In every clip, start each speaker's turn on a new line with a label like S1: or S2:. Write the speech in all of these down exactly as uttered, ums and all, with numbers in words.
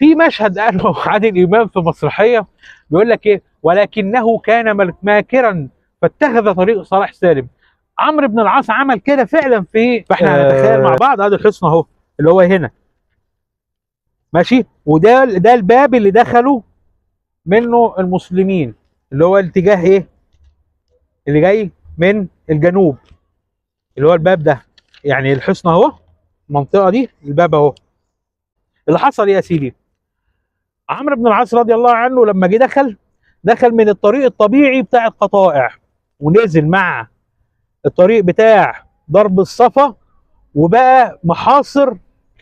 S1: في مشهد قاله عادل امام في مسرحيه بيقول لك ايه: ولكنه كان ملك- ماكرا فاتخذ طريق صلاح سالم. عمرو بن العاص عمل كده فعلا في، فاحنا هنتخيل مع بعض. ادي الحصن اهو اللي هو هنا ماشي، وده ده الباب اللي دخلوا منه المسلمين، اللي هو الاتجاه ايه اللي جاي من الجنوب، اللي هو الباب ده. يعني الحصن اهو، المنطقه دي الباب اهو. اللي حصل يا سيدي، عمرو بن العاص رضي الله عنه لما جه دخل دخل من الطريق الطبيعي بتاع القطائع، ونزل مع الطريق بتاع ضرب الصفا، وبقى محاصر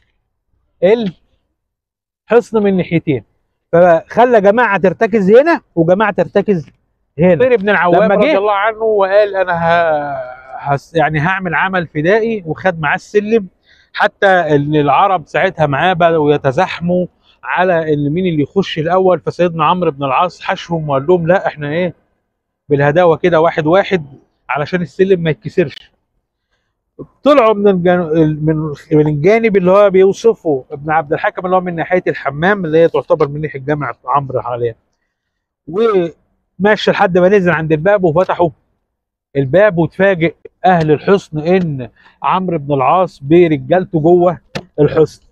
S1: الحصن من ناحيتين، فخلى جماعه ترتكز هنا وجماعه ترتكز هنا. زبير بن العوام رضي الله عنه وقال: انا ه... هس... يعني هعمل عمل فدائي، وخد معاه السلم، حتى ان العرب ساعتها معاه بدأوا يتزاحموا على ان مين اللي يخش الاول. فسيدنا عمرو بن العاص حشهم وقال لهم: لا، احنا ايه بالهداوه كده، واحد واحد، علشان السلم ما يتكسرش. طلعوا من الجن... من من الجانب اللي هو بيوصفه ابن عبد الحكم، اللي هو من ناحيه الحمام، اللي هي تعتبر من ناحيه جامع عمرو حاليا، وماشي لحد ما نزل عند الباب وفتحوا الباب، وتفاجئ اهل الحصن ان عمرو بن العاص برجالته جوه الحصن.